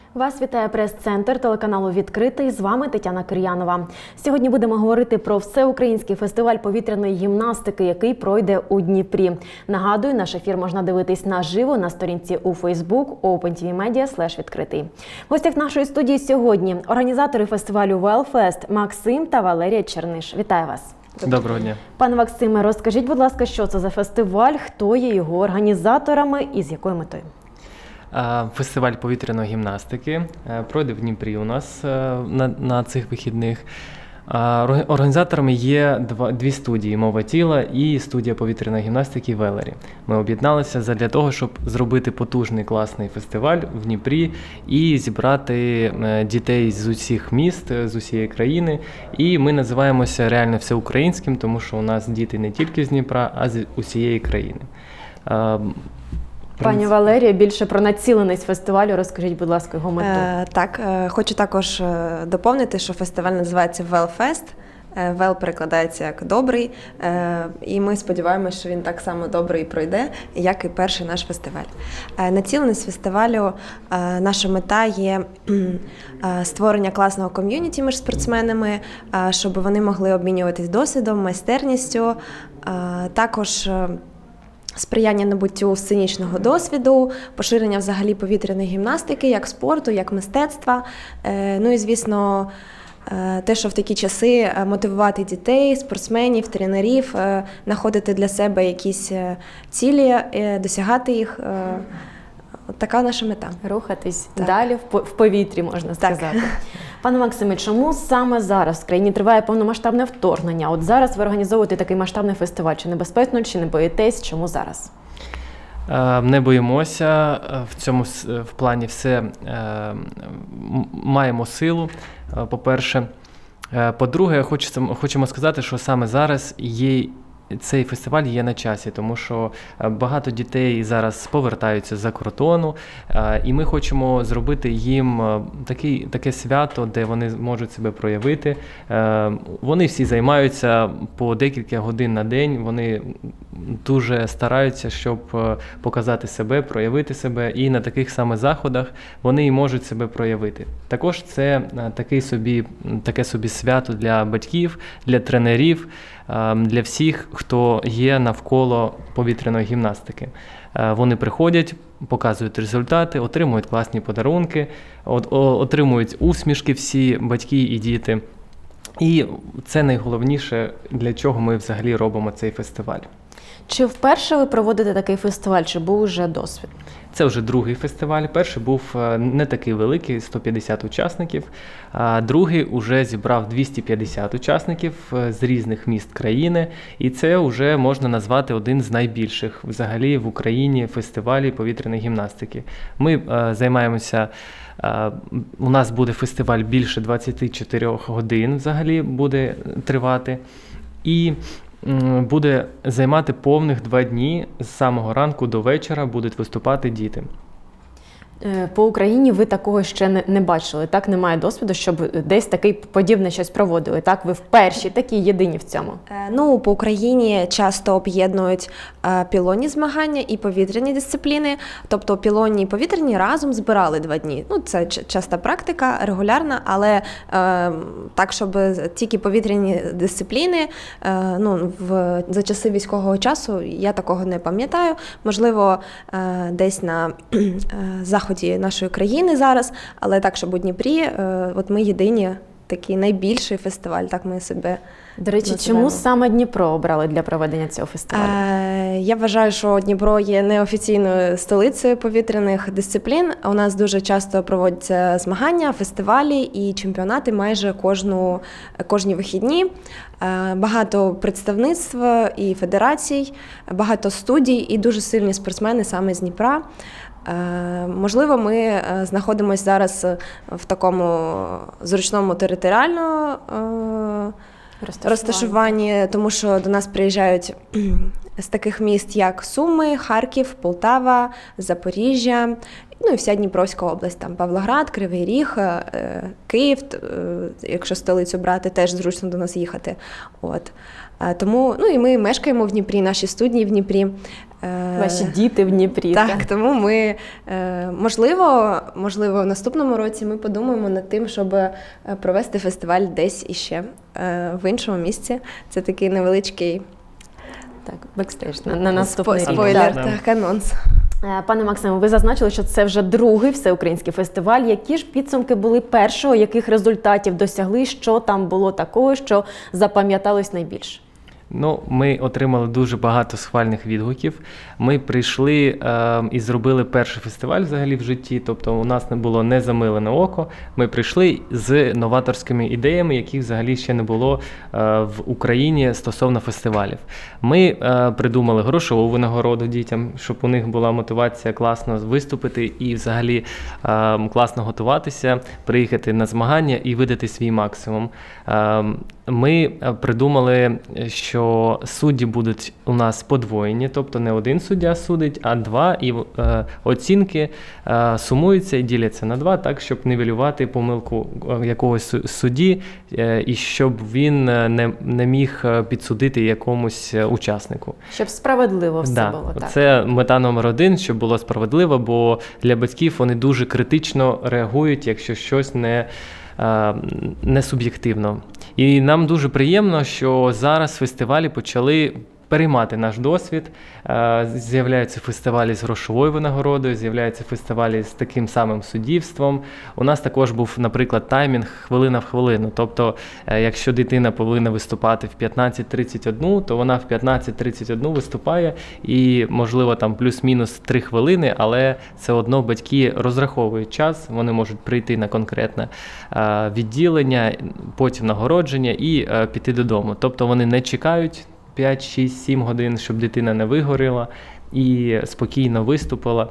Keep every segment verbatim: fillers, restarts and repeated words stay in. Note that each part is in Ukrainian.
Вас вітає прес-центр телеканалу «Відкритий». З вами Тетяна Кир'янова. Сьогодні будемо говорити про всеукраїнський фестиваль повітряної гімнастики, який пройде у Дніпрі. Нагадую, наш ефір можна дивитись наживо на сторінці у Facebook OpenTVMedia слеш відкритий. В гостях нашої студії сьогодні організатори фестивалю Велфест Максим та Валерія Черниш. Вітаю вас. Доброго дня. Пане Максиме, розкажіть, будь ласка, що це за фестиваль, хто є його організаторами і з якою метою? Фестиваль повітряної гімнастики пройде в Дніпрі у нас на, на цих вихідних. Організаторами є два, дві студії «Мова тіла» і студія повітряної гімнастики «Велері». Ми об'єдналися для того, щоб зробити потужний класний фестиваль в Дніпрі і зібрати дітей з усіх міст, з усієї країни. І ми називаємося реально всеукраїнським, тому що у нас діти не тільки з Дніпра, а з усієї країни. Пані Валерія, більше про націленість фестивалю розкажіть, будь ласка, його мету. Е, так, е, хочу також доповнити, що фестиваль називається Велфест. Е, Вел перекладається як «добрий», е, і ми сподіваємося, що він так само добрий пройде, як і перший наш фестиваль. Е, націленість фестивалю, е, наша мета є е, створення класного ком'юніті між спортсменами, е, щоб вони могли обмінюватись досвідом, майстерністю, е, також е, сприяння набуттю сценічного досвіду, поширення взагалі повітряної гімнастики, як спорту, як мистецтва. Ну і, звісно, те, що в такі часи мотивувати дітей, спортсменів, тренерів, знаходити для себе якісь цілі, досягати їх. От така наша мета. Рухатись так далі в повітрі, можна сказати. Так. Пане Максиме, чому саме зараз в країні триває повномасштабне вторгнення? От зараз ви організовуєте такий масштабний фестиваль. Чи небезпечно, чи не боїтесь? Чому зараз? Не боїмося. В цьому в плані все маємо силу, по-перше. По-друге, хочемо сказати, що саме зараз є цей фестиваль є на часі, тому що багато дітей зараз повертаються з-за кордону, і ми хочемо зробити їм такий, таке свято, де вони можуть себе проявити. Вони всі займаються по декілька годин на день, вони дуже стараються, щоб показати себе, проявити себе, і на таких саме заходах вони і можуть себе проявити. Також це такий собі, таке собі свято для батьків, для тренерів, для всіх, хто є навколо повітряної гімнастики. Вони приходять, показують результати, отримують класні подарунки, отримують усмішки всі батьки і діти. І це найголовніше, для чого ми взагалі робимо цей фестиваль. Чи вперше ви проводите такий фестиваль, чи був вже досвід? Це вже другий фестиваль. Перший був не такий великий, сто п'ятдесят учасників, а другий вже зібрав двісті п'ятдесят учасників з різних міст країни. І це вже можна назвати один з найбільших взагалі в Україні фестивалів повітряної гімнастики. Ми а, займаємося, а, у нас буде фестиваль більше двадцяти чотирьох годин взагалі буде тривати. І буде займати повних два дні, з самого ранку до вечора будуть виступати діти. По Україні ви такого ще не, не бачили, так? Немає досвіду, щоб десь таке подібне щось проводили, так? Ви вперші, такі єдині в цьому? Ну, по Україні часто об'єднують пілонні змагання і повітряні дисципліни. Тобто пілонні і повітряні разом збирали два дні. Ну, це часта практика, регулярна, але е, так, щоб тільки повітряні дисципліни, е, ну, в, за часи військового часу я такого не пам'ятаю. Можливо, е, десь на е, заході нашої країни зараз, але так, щоб у Дніпрі, от ми єдині такий найбільший фестиваль, так ми себе До речі, називаємо. Чому саме Дніпро обрали для проведення цього фестивалю? Е, я вважаю, що Дніпро є неофіційною столицею повітряних дисциплін. У нас дуже часто проводяться змагання, фестивалі і чемпіонати майже кожну, кожні вихідні. Е, багато представництв і федерацій, багато студій і дуже сильні спортсмени саме з Дніпра. Можливо, ми знаходимося зараз в такому зручному територіальному розташуванні. розташуванні, тому що до нас приїжджають з таких міст, як Суми, Харків, Полтава, Запоріжжя, ну і вся Дніпровська область, там Павлоград, Кривий Ріг, Київ, якщо столицю брати, теж зручно до нас їхати. От. Тому, ну і ми мешкаємо в Дніпрі, наші студії в Дніпрі. Ваші діти в Дніпрі. Так, тому ми, е, можливо, можливо, в наступному році ми подумаємо над тим, щоб е, провести фестиваль десь іще, е, в іншому місці. Це такий невеличкий Так, бекстейдж на, на наступний спо- рік. спойлер, Так. так, анонс. Е, Пане Максиме, ви зазначили, що це вже другий всеукраїнський фестиваль. Які ж підсумки були першого, яких результатів досягли, що там було такого, що запам'яталось найбільше? Ну, ми отримали дуже багато схвальних відгуків. Ми прийшли е, і зробили перший фестиваль взагалі в житті, тобто у нас не було не замилене око. Ми прийшли з новаторськими ідеями, яких взагалі ще не було е, в Україні стосовно фестивалів. Ми е, придумали грошову винагороду дітям, щоб у них була мотивація класно виступити і взагалі е, класно готуватися, приїхати на змагання і видати свій максимум. Е, Ми придумали, що судді будуть у нас подвоєні, тобто не один суддя судить, а два, і е, оцінки е, сумуються і діляться на два, так, щоб нівелювати помилку якогось судді, е, і щоб він не, не міг підсудити якомусь учаснику. Щоб справедливо все Да, було. Так. це мета номер один, щоб було справедливо, бо для батьків вони дуже критично реагують, якщо щось не, е, не суб'єктивно. І нам дуже приємно, що зараз фестивалі почали переймати наш досвід. З'являються фестивалі з грошовою винагородою, з'являються фестивалі з таким самим суддівством. У нас також був, наприклад, таймінг хвилина в хвилину. Тобто, якщо дитина повинна виступати в п'ятнадцять тридцять один, то вона в п'ятнадцять тридцять один виступає і, можливо, там плюс-мінус три хвилини, але все одно батьки розраховують час, вони можуть прийти на конкретне відділення, потім нагородження і піти додому. Тобто вони не чекають п'ять, шість, сім годин, щоб дитина не вигоріла і спокійно виступила.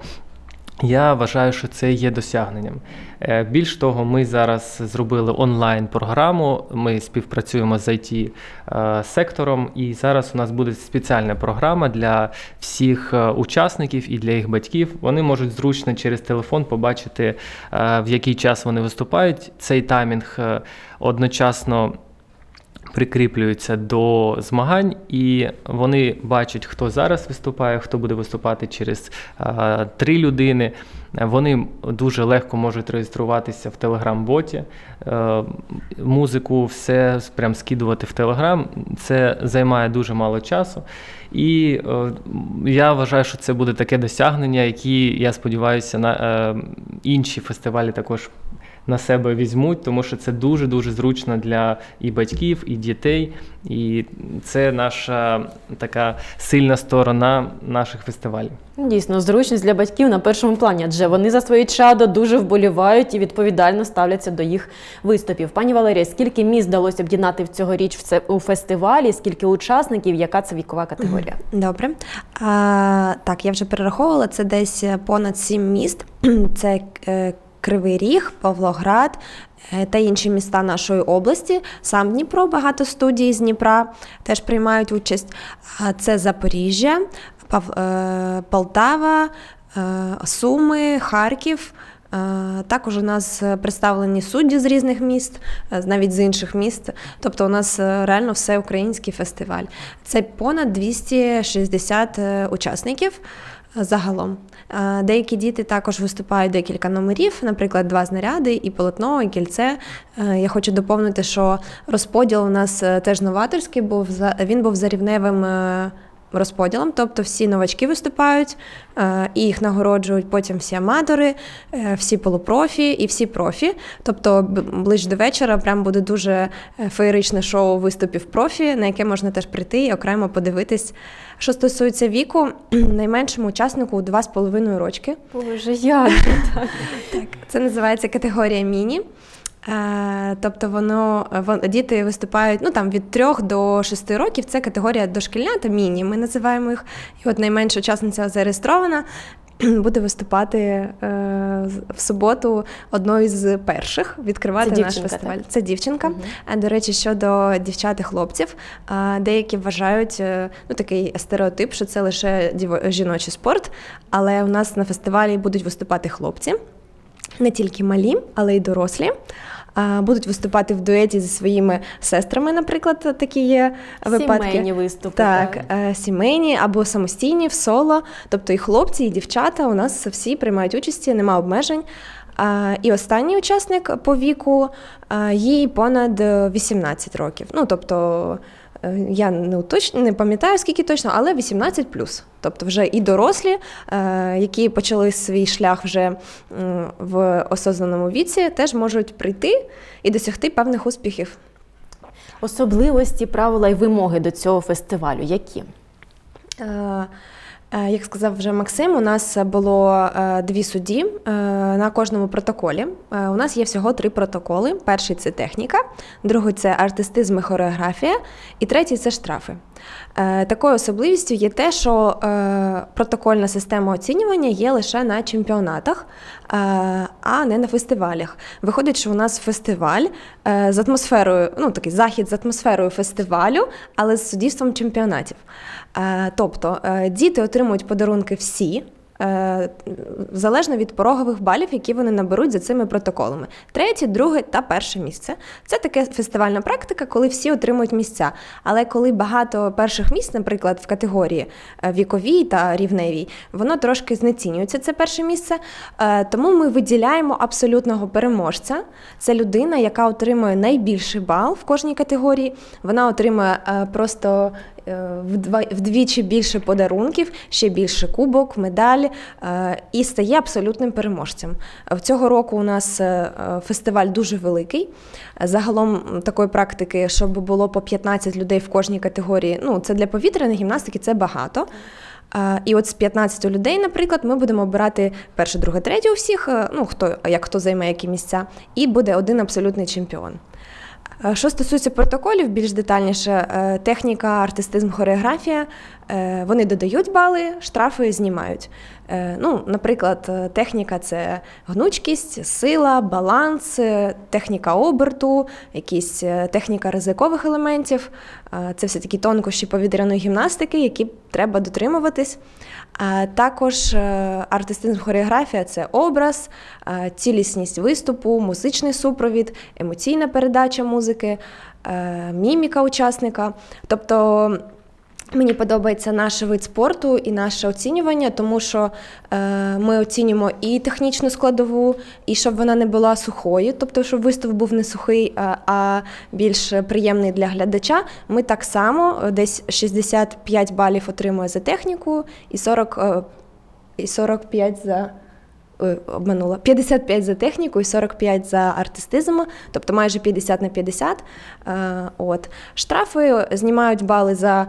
Я вважаю, що це є досягненням. Більш того, ми зараз зробили онлайн-програму, ми співпрацюємо з ай ті-сектором, і зараз у нас буде спеціальна програма для всіх учасників і для їх батьків. Вони можуть зручно через телефон побачити, в який час вони виступають. Цей таймінг одночасно прикріплюються до змагань, і вони бачать, хто зараз виступає, хто буде виступати через а, три людини. Вони дуже легко можуть реєструватися в Телеграм-боті, е, музику, все прям скидувати в Телеграм. Це займає дуже мало часу. І е, я вважаю, що це буде таке досягнення, які, я сподіваюся, на е, інші фестивалі також на себе візьмуть, тому що це дуже-дуже зручно для і батьків, і дітей, і це наша така сильна сторона наших фестивалів. Дійсно, зручність для батьків на першому плані, адже вони за своє чадо дуже вболівають і відповідально ставляться до їх виступів. Пані Валерія, скільки міст вдалося об'єднати в цьогоріч в це, у фестивалі, скільки учасників, яка це вікова категорія? Добре. А, так, я вже перераховувала, це десь понад сім міст. Це е, Кривий Ріг, Павлоград та інші міста нашої області. Сам Дніпро, багато студій з Дніпра теж приймають участь. Це Запоріжжя, Пав... Полтава, Суми, Харків. Також у нас представлені судді з різних міст, навіть з інших міст. Тобто у нас реально всеукраїнський фестиваль. Це понад двісті шістдесят учасників загалом. Деякі діти також виступають декілька номерів, наприклад, два знаряди, і полотно, і кільце. Я хочу доповнити, що розподіл у нас теж новаторський був, він був за рівневим розподілом, тобто всі новачки виступають, і їх нагороджують потім всі аматори, всі полупрофі і всі профі. Тобто ближче до вечора прям буде дуже феєричне шоу виступів профі, на яке можна теж прийти і окремо подивитись. Що стосується віку, найменшому учаснику два з половиною рочки. Боже, як так? Так, це називається категорія міні. Тобто воно, вон, діти виступають ну, там, від трьох до шести років, це категорія дошкільня та міні, ми називаємо їх. І от найменша учасниця зареєстрована, буде виступати е, в суботу одною з перших, відкривати це наш дівчинка, фестиваль. Так? Це дівчинка. Угу. До речі, щодо дівчат і хлопців, деякі вважають ну, такий стереотип, що це лише жіночий спорт, але у нас на фестивалі будуть виступати хлопці. Не тільки малі, але й дорослі. а, будуть виступати в дуеті зі своїми сестрами, наприклад, такі є випадки. Сімейні виступи. Так, е, сімейні або самостійні в соло. Тобто і хлопці, і дівчата у нас всі приймають участі, нема обмежень. А, і останній учасник по віку, а, їй понад вісімнадцять років. Ну, тобто, е, я не, уточ... не пам'ятаю, скільки точно, але вісімнадцять плюс. Тобто вже і дорослі, е, які почали свій шлях вже м, в осознаному віці, теж можуть прийти і досягти певних успіхів. Особливості, правила і вимоги до цього фестивалю які? Е, е, Як сказав вже Максим, у нас було е, дві судді е, на кожному протоколі. Е, у нас є всього три протоколи. Перший – це техніка, другий – це артистизм і хореографія, і третій – це штрафи. Е, Такою особливістю є те, що е, протокольна система оцінювання є лише на чемпіонатах, е, а не на фестивалях. Виходить, що у нас фестиваль е, з атмосферою, ну такий захід з атмосферою фестивалю, але з суддівством чемпіонатів. Е, Тобто е, діти отримують подарунки всі, е, залежно від порогових балів, які вони наберуть за цими протоколами. Третє, друге та перше місце. Це таке фестивальна практика, коли всі отримують місця. Але коли багато перших місць, наприклад, в категорії е, віковій та рівневій, воно трошки знецінюється, це перше місце. Е, Тому ми виділяємо абсолютного переможця. Це людина, яка отримує найбільший бал в кожній категорії. Вона отримує е, просто вдвічі більше подарунків, ще більше кубок, медаль і стає абсолютним переможцем. В цього року у нас фестиваль дуже великий. Загалом такої практики, щоб було по п'ятнадцять людей в кожній категорії, ну це для повітряної гімнастики, це багато. І от з п'ятнадцяти людей, наприклад, ми будемо обирати перше, друге, третє у всіх, ну хто, як хто займе які місця, і буде один абсолютний чемпіон. Що стосується протоколів, більш детальніше, техніка, артистизм, хореографія, вони додають бали, штрафи знімають. Ну, наприклад, техніка – це гнучкість, сила, баланс, техніка оберту, якісь техніка ризикових елементів. Це все такі тонкощі повітряної гімнастики, які треба дотримуватись. А також артистизм, хореографія – це образ, цілісність виступу, музичний супровід, емоційна передача музики, міміка учасника. Тобто мені подобається наш вид спорту і наше оцінювання, тому що е, ми оцінюємо і технічну складову, і щоб вона не була сухою, тобто щоб виступ був не сухий, а, а більш приємний для глядача. Ми так само десь шістдесят п'ять балів отримує за техніку і сорок, е, і сорок п'ять за... Ой, обманула. п'ятдесят п'ять за техніку і сорок п'ять за артистизм, тобто майже п'ятдесят на п'ятдесят. От. Штрафи знімають бали за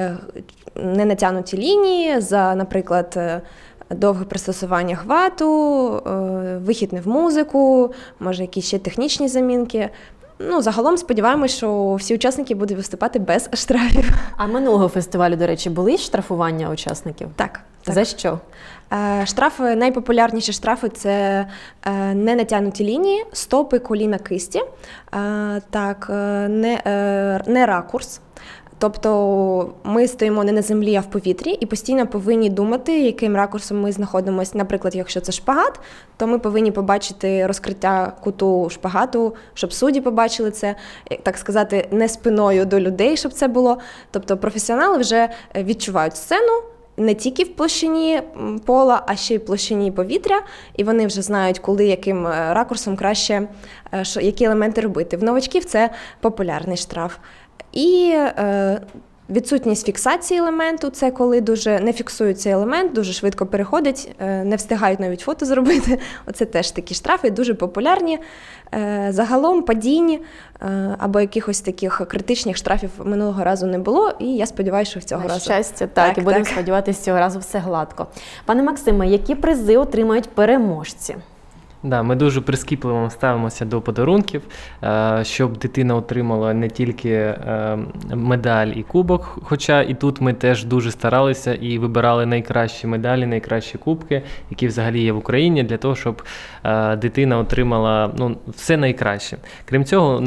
ненатягнуті лінії, за, наприклад, довге пристосування хвату, вихід не в музику, може якісь ще технічні замінки. Ну, загалом сподіваємось, що всі учасники будуть виступати без штрафів. А минулого фестивалю, до речі, були штрафування учасників? Так. Так. За що? Штрафи, найпопулярніші штрафи – це не натягнуті лінії, стопи, коліна, кисті, так, не, не ракурс. Тобто ми стоїмо не на землі, а в повітрі і постійно повинні думати, яким ракурсом ми знаходимося. Наприклад, якщо це шпагат, то ми повинні побачити розкриття куту шпагату, щоб судді побачили це, так сказати, не спиною до людей, щоб це було. Тобто професіонали вже відчувають сцену, не тільки в площині пола, а ще й в площині повітря, і вони вже знають, коли, яким ракурсом краще, які елементи робити. В новачків це популярний штраф. І е, відсутність фіксації елементу – це коли дуже не фіксують цей елемент, дуже швидко переходить, е, не встигають навіть фото зробити. Оце теж такі штрафи, дуже популярні. Е, загалом падінь е, або якихось таких критичних штрафів минулого разу не було, і я сподіваюся, що в цього На разу. щастя, так, так і будемо так. сподіватися, цього разу все гладко. Пане Максиме, які призи отримають переможці? Да, ми дуже прискіпливо ставимося до подарунків, щоб дитина отримала не тільки медаль і кубок, хоча і тут ми теж дуже старалися і вибирали найкращі медалі, найкращі кубки, які взагалі є в Україні, для того, щоб дитина отримала ну, все найкраще. Крім цього, нам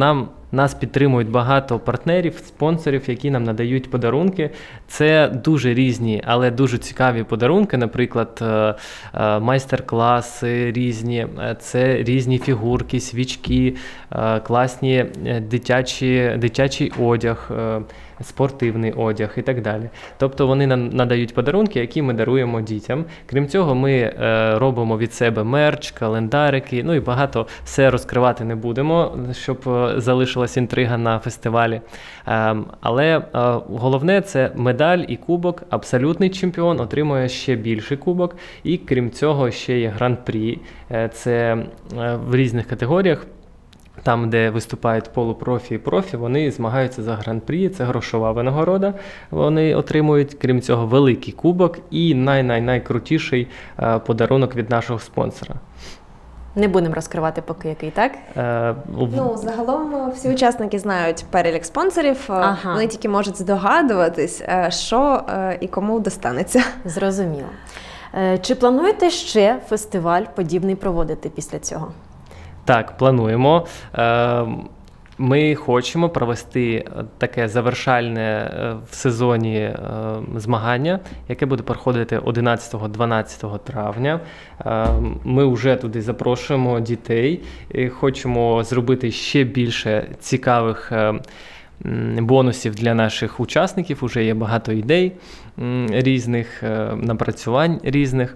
Нас підтримують багато партнерів, спонсорів, які нам надають подарунки. Це дуже різні, але дуже цікаві подарунки, наприклад, е, е, майстер-класи різні, е, це різні фігурки, свічки, е, класні е, дитячі, дитячий одяг, е, спортивний одяг і так далі. Тобто вони нам надають подарунки, які ми даруємо дітям. Крім цього, ми е, робимо від себе мерч, календарики, ну і багато, все розкривати не будемо, щоб е, залишилась інтрига на фестивалі. Е, але е, головне – це медаль і кубок. Абсолютний чемпіон отримує ще більший кубок. І крім цього, ще є гран-прі. Е, це е, в різних категоріях. Там, де виступають полупрофі і профі, вони змагаються за гран-прі, це грошова винагорода, вони отримують, крім цього, великий кубок і най-най-найкрутіший е, подарунок від нашого спонсора. Не будемо розкривати поки який, так? Е, Ну, загалом всі учасники знають перелік спонсорів, Ага. вони тільки можуть здогадуватись, е, що е, і кому достанеться. Зрозуміло. Е, Чи плануєте ще фестиваль подібний проводити після цього? Так, плануємо. Е, Ми хочемо провести таке завершальне е, в сезоні е, змагання, яке буде проходити одинадцятого-дванадцятого травня. Е, Ми вже туди запрошуємо дітей і хочемо зробити ще більше цікавих е, м, бонусів для наших учасників. Уже є багато ідей м, різних, е, напрацювань різних.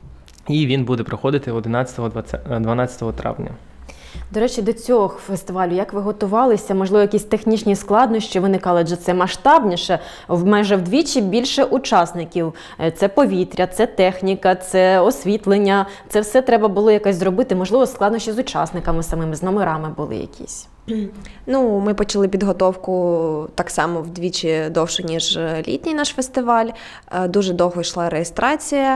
І він буде проходити одинадцятого-дванадцятого травня. До речі, до цього фестивалю, як ви готувалися? Можливо, якісь технічні складнощі виникали, адже це масштабніше, в майже вдвічі більше учасників. Це повітря, це техніка, це освітлення, це все треба було якось зробити. Можливо, складнощі з учасниками самими, з номерами були якісь. Ну, ми почали підготовку так само вдвічі довше, ніж літній наш фестиваль. Е, Дуже довго йшла реєстрація.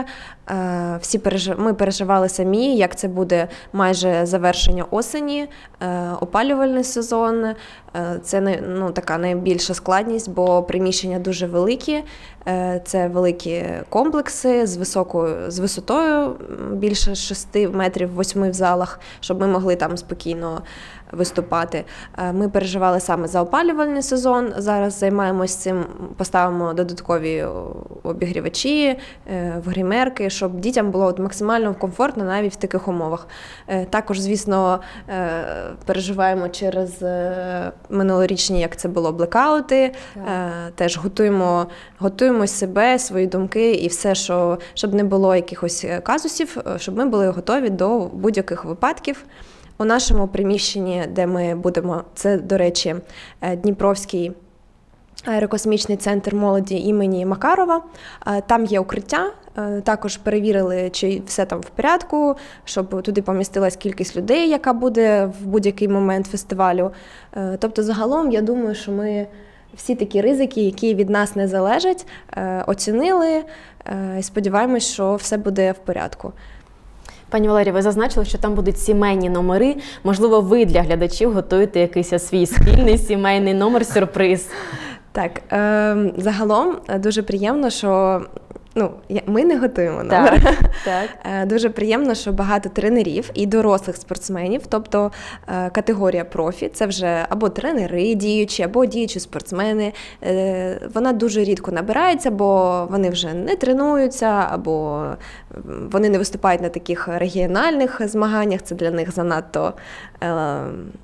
Е, Всі пережив... Ми переживали самі, як це буде майже завершення осені, е, опалювальний сезон. Е, Це най- ну, така найбільша складність, бо приміщення дуже великі. Е, Це великі комплекси з високою, з висотою м, більше шести метрів, восьми в залах, щоб ми могли там спокійно виступати. Е, Ми переживали саме за опалювальний сезон. Зараз займаємось цим, поставимо додаткові обігрівачі, е, в гримерки, щоб дітям було от максимально комфортно навіть в таких умовах. Е, Також, звісно, е, переживаємо через е, минулорічні, як це було, блекаути. Е, Теж готуємо, готуємо себе, свої думки і все, що, щоб не було якихось казусів, е, щоб ми були готові до будь-яких випадків. У нашому приміщенні, де ми будемо, це, до речі, е, Дніпровський аерокосмічний центр молоді імені Макарова. Е, Там є укриття, е, також перевірили, чи все там в порядку, щоб туди помістилась кількість людей, яка буде в будь-який момент фестивалю. Е, Тобто, загалом, я думаю, що ми всі такі ризики, які від нас не залежать, е, оцінили е, і сподіваємось, що все буде в порядку. Пані Валерія, ви зазначили, що там будуть сімейні номери. Можливо, ви для глядачів готуєте якийсь свій спільний сімейний номер-сюрприз. Так, е, загалом е, дуже приємно, що ну, я- ми не готуємо номер. Так, так. Е, Дуже приємно, що багато тренерів і дорослих спортсменів, тобто е, категорія профі, це вже або тренери діючі, або діючі спортсмени. Е, Вона дуже рідко набирається, бо вони вже не тренуються, або м, вони не виступають на таких регіональних змаганнях, це для них занадто е,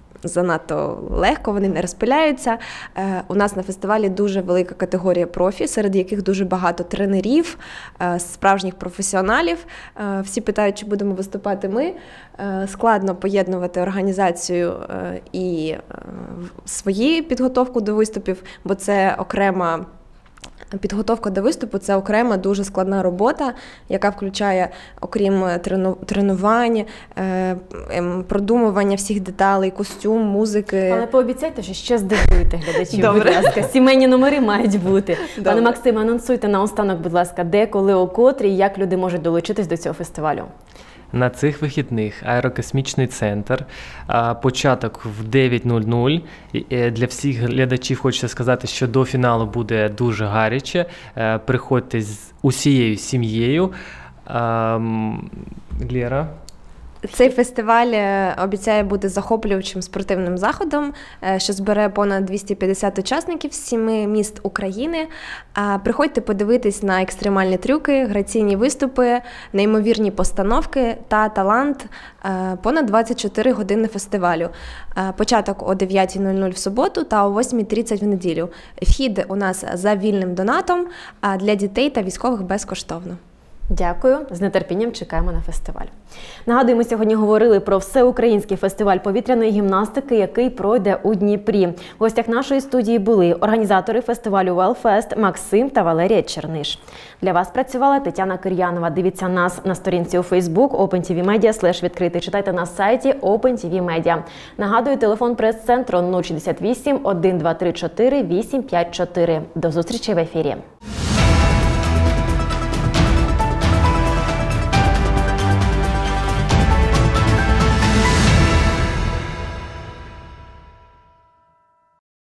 занадто легко, вони не розпиляються. Е, У нас на фестивалі дуже велика категорія профі, серед яких дуже багато тренерів, е, справжніх професіоналів. Е, Всі питають, чи будемо виступати ми. Е, Складно поєднувати організацію е, і е, в- свою підготовку до виступів, бо це окрема підготовка до виступу – це окрема дуже складна робота, яка включає, окрім трену- тренувань, е, ем, продумування всіх деталей, костюм, музики. Але пообіцяйте, що ще здивуєте глядачів, Добре. будь ласка. Сімейні номери мають бути. Добре. Пане Максиме, анонсуйте наостанок, будь ласка, де, коли, о котрій, як люди можуть долучитись до цього фестивалю. На цих вихідних аерокосмічний центр, а, початок в дев'ять нуль нуль. І, е, Для всіх глядачів хочеться сказати, що до фіналу буде дуже гаряче. Е, Приходьте з усією сім'єю. Ам, Лєра? Цей фестиваль е, обіцяє бути захоплюючим спортивним заходом, е, що збере понад двісті п'ятдесят учасників з сіми міст України. А приходьте подивитись на екстремальні трюки, граційні виступи, неймовірні постановки та талант. Е, Понад двадцять чотири години фестивалю. Е, Початок о дев'ятій нуль нуль в суботу та о восьмій тридцять в неділю. Вхід у нас за вільним донатом, а для дітей та військових безкоштовно. Дякую, з нетерпінням чекаємо на фестиваль. Нагадую, ми сьогодні говорили про всеукраїнський фестиваль повітряної гімнастики, який пройде у Дніпрі. В гостях нашої студії були організатори фестивалю Велфест Максим та Валерія Черниш. Для вас працювала Тетяна Кир'янова. Дивіться нас на сторінці у Facebook OpenTVMedia слеш відкритий. Читайте на сайті OpenTVMedia. Нагадую, телефон прес-центру нуль шістдесят вісім один два три чотири вісім п'ять чотири. До зустрічі в ефірі.